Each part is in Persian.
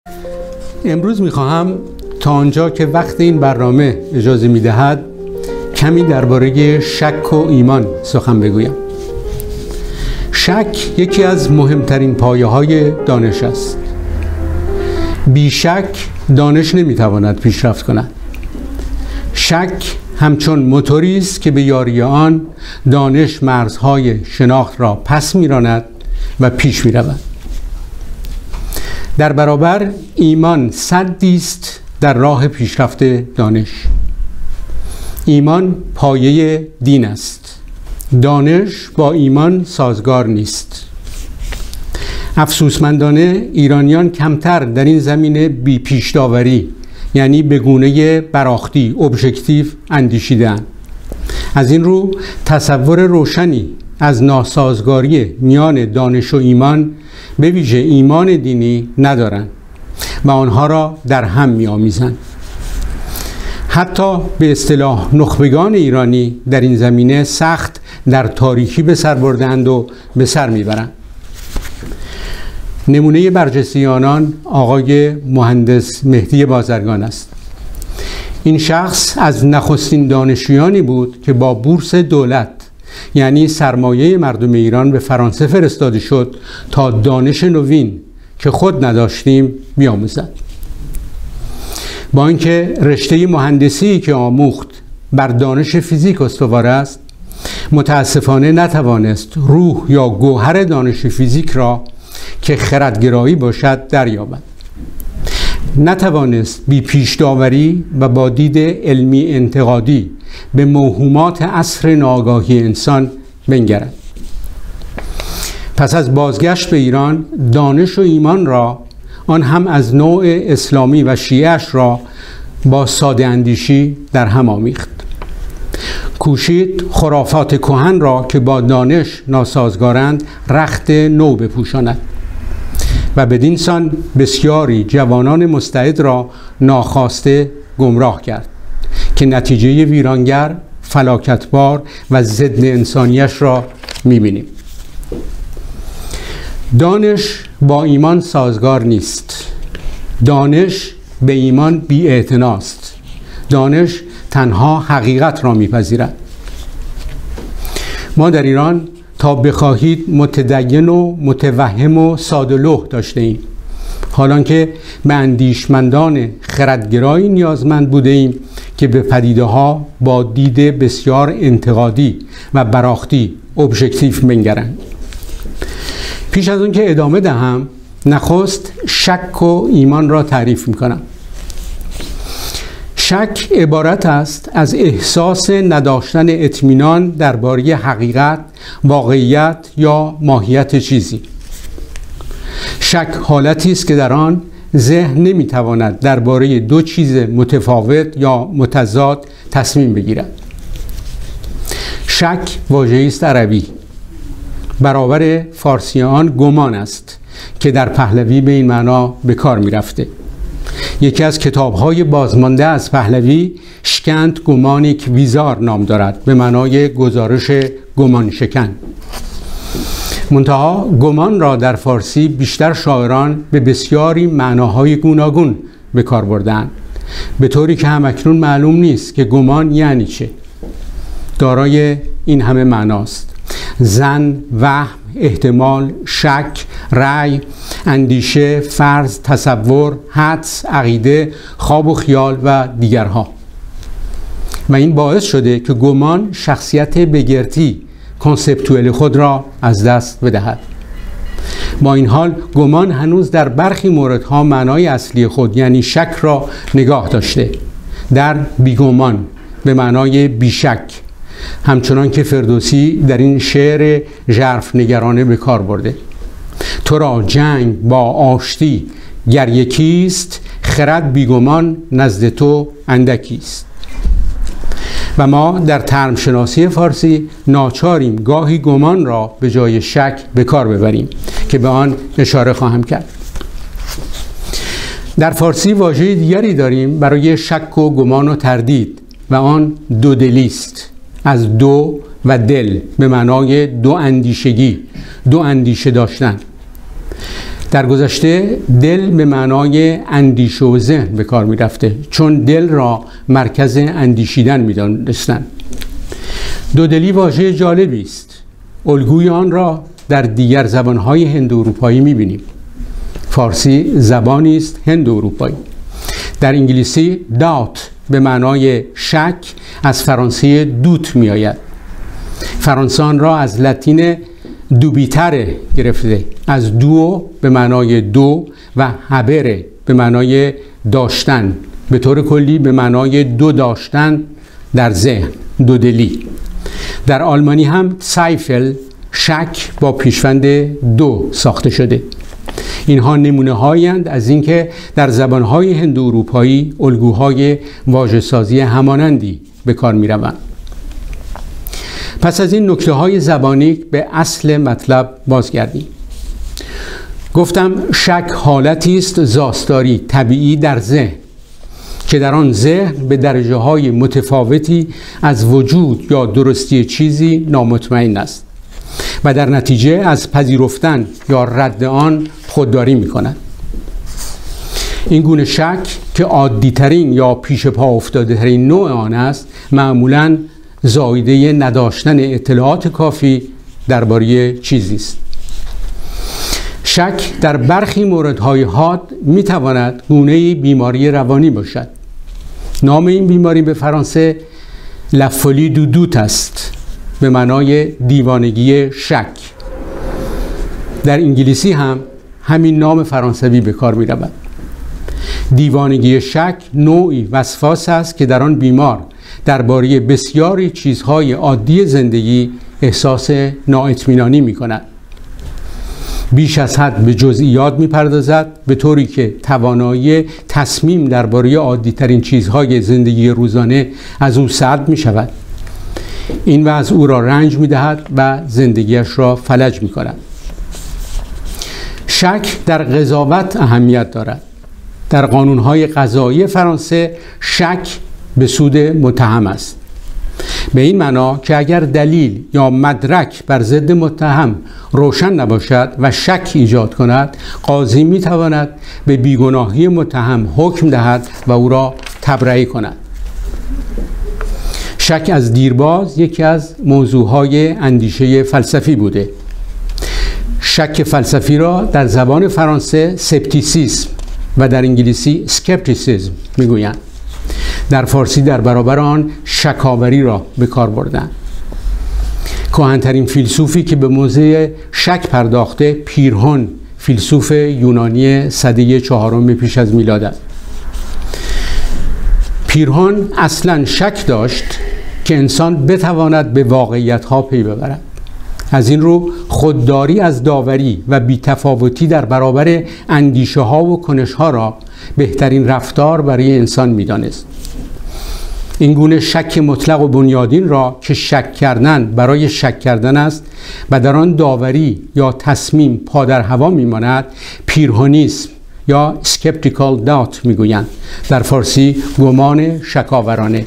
امروز میخواهم تا آنجا که وقت این برنامه اجازه میدهد کمی درباره شک و ایمان سخن بگویم. شک یکی از مهمترین پایه‌های دانش است. بی شک دانش نمیتواند پیشرفت کند. شک همچون موتوری است که به یاری آن دانش مرزهای شناخت را پس می‌راند و پیش می‌رود. در برابر ایمان سدی است در راه پیشرفت دانش. ایمان پایه دین است. دانش با ایمان سازگار نیست. افسوسمندانه ایرانیان کمتر در این زمینه بی پیش داوری، یعنی به گونه براختی، ابژکتیو اندیشیدن. از این رو تصور روشنی از ناسازگاری میان دانش و ایمان، به ویژه ایمان دینی، ندارند و آنها را در هم می‌آمیزند. حتی به اصطلاح نخبگان ایرانی در این زمینه سخت در تاریکی به سر بردند و به سر میبرند. نمونه برجسته آنان آقای مهندس مهدی بازرگان است. این شخص از نخستین دانشجویانی بود که با بورس دولت، یعنی سرمایه مردم ایران، به فرانسه فرستاده شد تا دانش نوین که خود نداشتیم بیاموزد. با اینکه رشته مهندسی که آموخت بر دانش فیزیک استوار است، متاسفانه نتوانست روح یا گوهر دانش فیزیک را که خردگرایی باشد دریابد. نتوانست بی پیش داوری و با دید علمی انتقادی به موهومات عصر ناآگاهی انسان بنگرد. پس از بازگشت به ایران، دانش و ایمان را، آن هم از نوع اسلامی و شیعه‌اش را، با ساده اندیشی در هم آمیخت. کوشید خرافات کهن را که با دانش ناسازگارند رخت نو بپوشاند و بدین سان بسیاری جوانان مستعد را ناخواسته گمراه کرد که نتیجه ویرانگر، فلاکتبار و ضد انسانیش را می‌بینیم. دانش با ایمان سازگار نیست. دانش به ایمان بی‌اعتناست. دانش تنها حقیقت را میپذیرد. ما در ایران تا بخواهید متدین و متوهم و ساده‌لوح داشته ایم، حالان که به اندیشمندان خردگرایی نیازمند بوده ایم که به پدیده ها با دید بسیار انتقادی و براختی، ابژکتیو بنگرند. پیش از اون که ادامه دهم، نخست شک و ایمان را تعریف میکنم. شک عبارت است از احساس نداشتن اطمینان درباره حقیقت، واقعیت یا ماهیت چیزی. شک حالتی است که در آن ذهن نمیتواند درباره دو چیز متفاوت یا متضاد تصمیم بگیرد. شک واژه‌ای است عربی. برابر فارسی آن گمان است که در پهلوی به این معنا به کار می‌رفته. یکی از کتاب‌های بازمانده از پهلوی شکند گمانیک ویزار نام دارد، به معنای گزارش گمان شکن. منتها گمان را در فارسی بیشتر شاعران به بسیاری معناهای گوناگون به کار بردند، به طوری که همکنون معلوم نیست که گمان یعنی چه. دارای این همه معناست: ظن، وهم، احتمال، شک، رأی، اندیشه، فرض، تصور، حدس، عقیده، خواب و خیال و دیگرها. و این باعث شده که گمان شخصیت بگرتی، کنسپتوال خود را از دست بدهد. با این حال گمان هنوز در برخی موردها معنای اصلی خود، یعنی شک، را نگاه داشته. در بیگمان به معنای بیشک، همچنان که فردوسی در این شعر ژرف نگرانه به کار برده: تو را جنگ با آشتی گر یکیست، خرد بیگمان نزد تو اندکیست. و ما در ترم شناسی فارسی ناچاریم گاهی گمان را به جای شک به کار ببریم که به آن اشاره خواهم کرد. در فارسی واژه دیگری داریم برای شک و گمان و تردید و آن دودلی است، از دو و دل به معنای دو اندیشگی، دو اندیشه داشتن. در گذشته دل به معنای اندیشه و ذهن به کار می رفته، چون دل را مرکز اندیشیدن می دانستند. دودلی واژه جالبی است. الگوی آن را در دیگر زبانهای هند اروپایی می بینیم. فارسی زبانی است هند اروپایی. در انگلیسی داوت به معنای شک از فرانسه دوت می آید. فرانسه آن را از لاتین دوبیتره گرفته، از دو به معنای دو و هبره به معنای داشتن، به طور کلی به معنای دو داشتن در ذهن، دودلی. در آلمانی هم سایفل شک با پیشوند دو ساخته شده. اینها نمونه هایند از اینکه در زبانهای هند اروپایی الگوهای واژه‌سازی همانندی به کار می روند. پس از این نکته های زبانی به اصل مطلب بازگردیم. گفتم شک حالتی است زاستاری طبیعی در ذهن که در آن ذهن به درجه های متفاوتی از وجود یا درستی چیزی نامطمئن است و در نتیجه از پذیرفتن یا رد آن خودداری می کند. این گونه شک که عادی ترین یا پیش پا افتاده ترین نوع آن است، معمولاً زایده نداشتن اطلاعات کافی درباره چیزی است. شک در برخی موردهای حاد می تواند گونه بیماری روانی باشد. نام این بیماری به فرانسه لفولی دو دوت است، به معنای دیوانگی شک. در انگلیسی هم همین نام فرانسوی به کار می رود. دیوانگی شک نوعی وسواس است که در آن بیمار درباره بسیاری چیزهای عادی زندگی احساس نااطمینانی می کند. بیش از حد به جزئیات می پردازد، به طوری که توانایی تصمیم درباره عادی ترین چیزهای زندگی روزانه از او سلب می شود. این وضع او را رنج می دهد و زندگیش را فلج می کند. شک در قضاوت اهمیت دارد. در قانونهای قضایی فرانسه شک به سود متهم است، به این معنا که اگر دلیل یا مدرک بر ضد متهم روشن نباشد و شک ایجاد کند، قاضی می تواند به بیگناهی متهم حکم دهد و او را تبرئه کند. شک از دیرباز یکی از موضوعهای اندیشه فلسفی بوده. شک فلسفی را در زبان فرانسه سپتیسیسم و در انگلیسی اسکپتیسیسم میگویند. در فارسی در برابر آن شکاوری را به کار بردند. کهن‌ترین فیلسوفی که به موضوع شک پرداخته پیرهون، فیلسوف یونانی سده 4 پیش از میلاد است. پیرهون اصلاً شک داشت که انسان بتواند به واقعیت‌ها پی ببرد. از این رو خودداری از داوری و بی‌تفاوتی در برابر اندیشه‌ها و کنش‌ها را بهترین رفتار برای انسان می‌دانست. این گونه شک مطلق و بنیادین را که شک کردن برای شک کردن است و در آن داوری یا تصمیم پا در هوا می‌ماند، پیرهونیسم یا skeptical doubt می‌گویند. در فارسی گمان شکاورانه.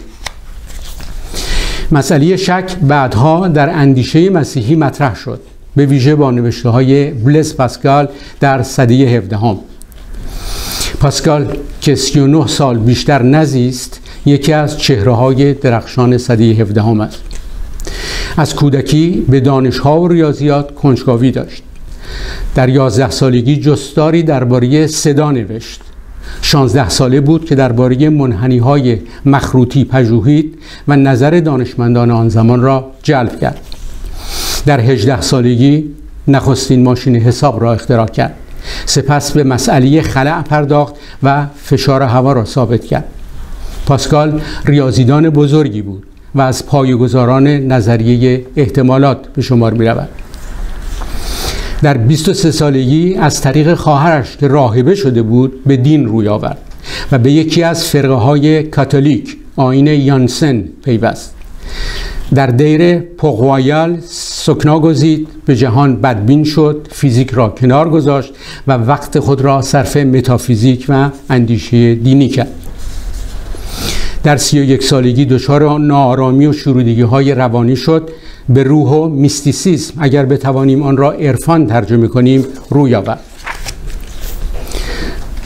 مسئله شک بعدها در اندیشه مسیحی مطرح شد، به ویژه با نوشته‌های بلز پاسکال در سده 17. پاسکال که 39 سال بیشتر نزیست، یکی از چهره‌های درخشان سده 17 است. از کودکی به دانش‌ها و ریاضیات کنجکاوی داشت. در 11 سالگی جستاری درباره صدا نوشت. 16 ساله بود که درباره منحنی‌های مخروطی پژوهید و نظر دانشمندان آن زمان را جلب کرد. در 18 سالگی نخستین ماشین حساب را اختراع کرد. سپس به مسئله خلأ پرداخت و فشار هوا را ثابت کرد. پاسکال ریاضیدان بزرگی بود و از پایه‌گذاران نظریه احتمالات به شمار می‌رود. در 23 سالگی از طریق خواهرش که راهبه شده بود به دین روی آورد و به یکی از فرقه‌های کاتولیک آیین یانسن پیوست. در دیر پوغوایال سکنا گزید، به جهان بدبین شد، فیزیک را کنار گذاشت و وقت خود را صرف متافیزیک و اندیشه دینی کرد. در 31 سالگی دچار ناآرامی و شورودگی‌های روانی شد، به روح و میستیسیسم، اگر بتوانیم آن را عرفان ترجمه کنیم، روی آورد.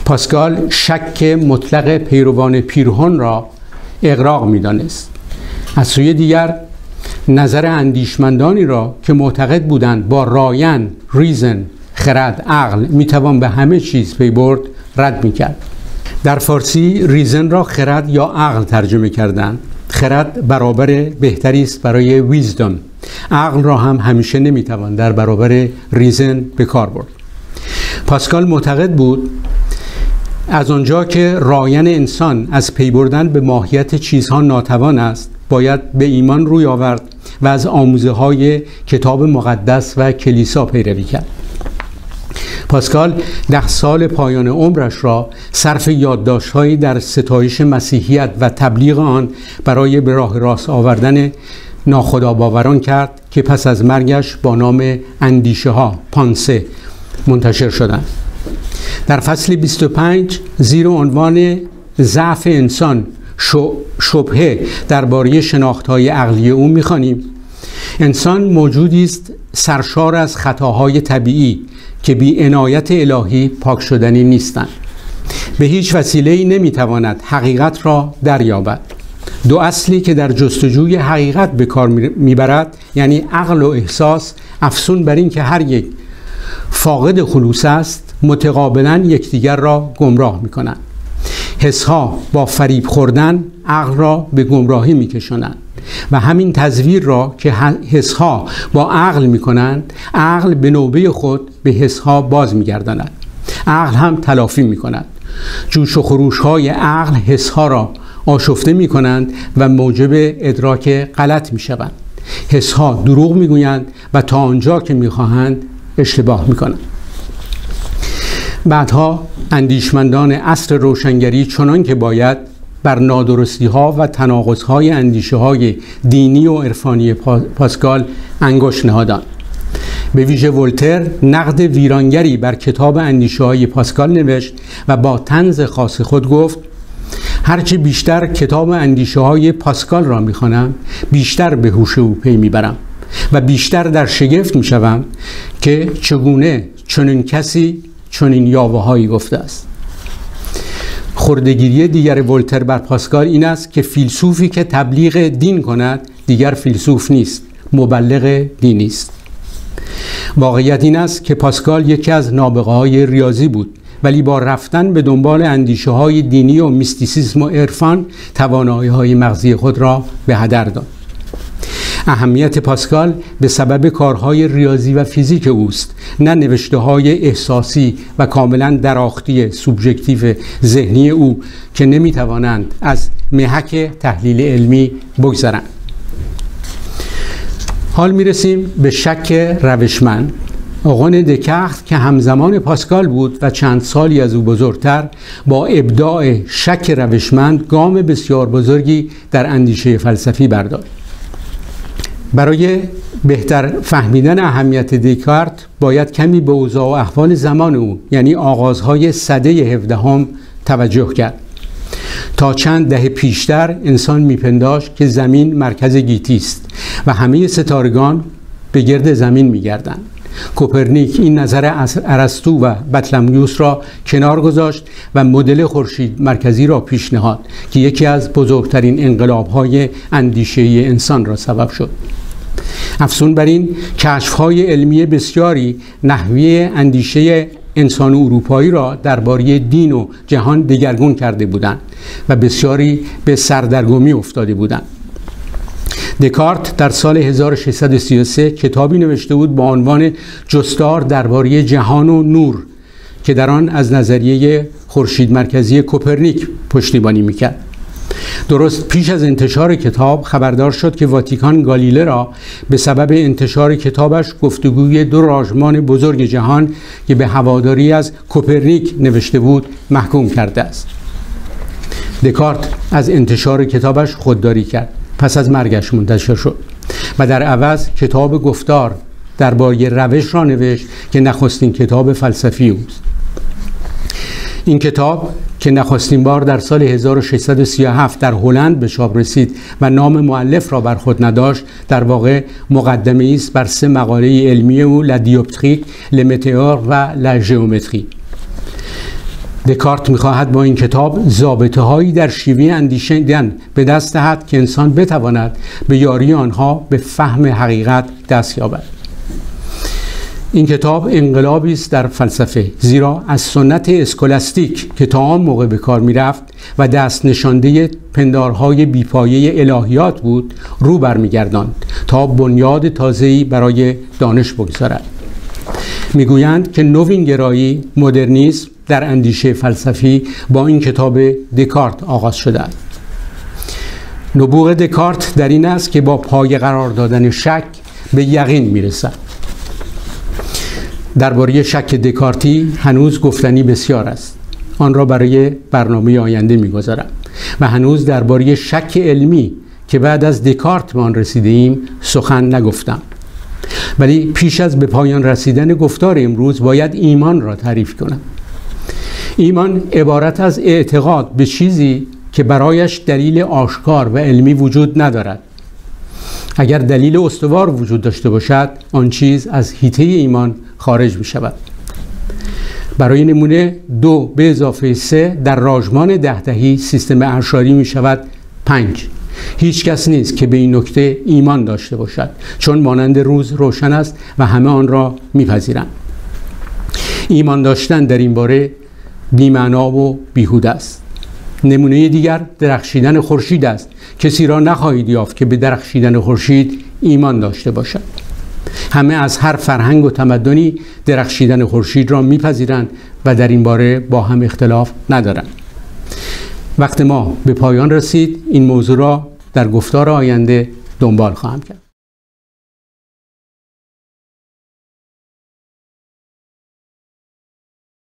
پاسکال شک مطلق پیروان پیرهون را اغراق می‌دانست. از سوی دیگر نظر اندیشمندانی را که معتقد بودند با راین، ریزن، خرد، عقل میتوان به همه چیز پی برد رد میکرد. در فارسی ریزن را خرد یا عقل ترجمه کردند. خرد برابر بهتری است برای ویزدم. عقل را هم همیشه نمیتوان در برابر ریزن به کار برد. پاسکال معتقد بود از آنجا که راین انسان از پی بردن به ماهیت چیزها ناتوان است، باید به ایمان روی آورد و از آموزه های کتاب مقدس و کلیسا پیروی کرد. پاسکال 10 سال پایان عمرش را صرف یادداشت‌هایی در ستایش مسیحیت و تبلیغ آن برای به راه راست آوردن ناخودآباوران کرد که پس از مرگش با نام اندیشه ها پانسه منتشر شدند. در فصل 25 زیر عنوان ضعف انسان شبهه درباره شناخت‌های عقلی او می‌خوانیم: انسان موجودی است سرشار از خطاهای طبیعی که بی عنایت الهی پاک شدنی نیستند. به هیچ وسیله‌ای نمی‌تواند حقیقت را دریابد. دو اصلی که در جستجوی حقیقت به کار می‌برد، یعنی عقل و احساس، افزون بر این که هر یک فاقد خلوص است، متقابلاً یکدیگر را گمراه می‌کنند. حسها با فریب خوردن عقل را به گمراهی می‌کشانند و همین تزویر را که حسها با عقل می‌کنند، عقل به نوبه خود به حسها باز می‌گرداند. عقل هم تلافی می‌کند. جوش و خروش‌های عقل حسها را آشفته می‌کنند و موجب ادراک غلط می‌شوند. حسها دروغ می‌گویند و تا آنجا که می‌خواهند اشتباه می‌کنند. بعدها اندیشمندان عصر روشنگری چنان که باید بر نادرستی‌ها و تناقض‌های اندیشه‌های دینی و عرفانی پاسکال انگشت نهادند. به ویژه ولتر نقد ویرانگری بر کتاب اندیشه‌های پاسکال نوشت و با طنز خاص خود گفت: هرچه بیشتر کتاب اندیشه‌های پاسکال را می‌خوانم، بیشتر به هوش او پی می‌برم و بیشتر در شگفت می‌شوم که چگونه چنین کسی چنین یاوه‌هایی گفته است. خردگیری دیگر ولتر بر پاسکال این است که فیلسوفی که تبلیغ دین کند دیگر فیلسوف نیست، مبلغ دینی است. واقعیت این است که پاسکال یکی از نابغه‌های ریاضی بود، ولی با رفتن به دنبال اندیشه‌های دینی و میستیسیسم و عرفان توانایی‌های مغزی خود را به هدر داد. اهمیت پاسکال به سبب کارهای ریاضی و فیزیک اوست، نه نوشته‌های احساسی و کاملا دراختی سوبژکتیو ذهنی او که نمی‌توانند از محک تحلیل علمی بگذرند. حال می‌رسیم به شک روشمند. آقای دکارت که همزمان پاسکال بود و چند سالی از او بزرگتر، با ابداع شک روشمند گام بسیار بزرگی در اندیشه فلسفی برداشت. برای بهتر فهمیدن اهمیت دکارت باید کمی به اوضاع و احوال زمان او، یعنی آغازهای سده 17 توجه کرد. تا چند دهه پیشتر انسان میپنداشت که زمین مرکز گیتی است و همه ستارگان به گرد زمین میگردند. کوپرنیک این نظر ارسطو و بطلمیوس را کنار گذاشت و مدل خورشید مرکزی را پیشنهاد که یکی از بزرگترین انقلاب‌های اندیشه انسان را سبب شد. افزون بر این، کشف‌های علمی بسیاری نحوه اندیشه انسان اروپایی را درباره دین و جهان دگرگون کرده بودند و بسیاری به سردرگمی افتاده بودند. دکارت در سال 1633 کتابی نوشته بود با عنوان جستار درباره جهان و نور که در آن از نظریه خورشید مرکزی کوپرنیک پشتیبانی میکرد. درست پیش از انتشار کتاب خبردار شد که واتیکان گالیله را به سبب انتشار کتابش گفتگوی دو راجمان بزرگ جهان که به هواداری از کوپرنیک نوشته بود محکوم کرده است. دکارت از انتشار کتابش خودداری کرد. پس از مرگش منتشر شد و در عوض کتاب گفتار درباره روش را نوشت که نخستین کتاب فلسفی اوست. این کتاب که نخستین بار در سال 1637 در هلند به چاپ رسید و نام مؤلف را بر خود نداشت، در واقع مقدمه است بر 3 مقاله علمی او: لا دیوپتریک، ل متئور و لا ژئومتری. دکارت می‌خواهد با این کتاب ضابطه‌هایی در شیوه اندیشیدن به دست دهد که انسان بتواند به یاری آنها به فهم حقیقت دست یابد. این کتاب انقلابی است در فلسفه، زیرا از سنت اسکولاستیک که تا آن موقع به کار می‌رفت و دست نشانده پندارهای بیپایه الهیات بود رو برمیگرداند تا بنیاد تازه‌ای برای دانش بگذارد. میگویند که نوینگرایی، مدرنیسم در اندیشه فلسفی با این کتاب دکارت آغاز شده است. نبوغ دکارت در این است که با پایه قرار دادن شک به یقین میرسد. درباره شک دکارتی هنوز گفتنی بسیار است. آن را برای برنامه آینده میگذارم و هنوز درباره شک علمی که بعد از دکارت به آن رسیده ایم سخن نگفتم. ولی پیش از به پایان رسیدن گفتار امروز باید ایمان را تعریف کنم. ایمان عبارت از اعتقاد به چیزی که برایش دلیل آشکار و علمی وجود ندارد. اگر دلیل استوار وجود داشته باشد، آن چیز از حیطه ایمان خارج می شود. برای نمونه 2 به اضافه 3 در راجمان 10 سیستم اعشاری می شود 5. هیچ کس نیست که به این نکته ایمان داشته باشد، چون مانند روز روشن است و همه آن را میپذیرند. ایمان داشتن در این باره بی‌معنا و بیهوده است. نمونه دیگر درخشیدن خورشید است. کسی را نخواهید یافت که به درخشیدن خورشید ایمان داشته باشد. همه از هر فرهنگ و تمدنی درخشیدن خورشید را میپذیرند و در این باره با هم اختلاف ندارند. وقت ما به پایان رسید. این موضوع را در گفتار آینده دنبال خواهم کرد.